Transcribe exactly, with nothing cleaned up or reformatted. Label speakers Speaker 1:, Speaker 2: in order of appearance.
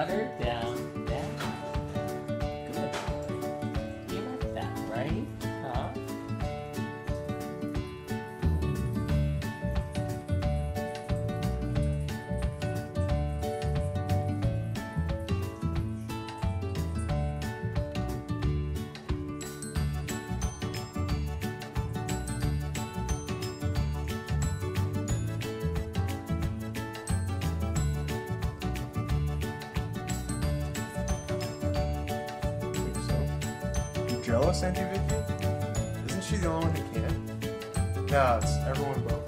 Speaker 1: water down, down. Good. You like that, right? Huh?
Speaker 2: Joe sent you Vicky? Isn't she the only one who can? No, it's everyone but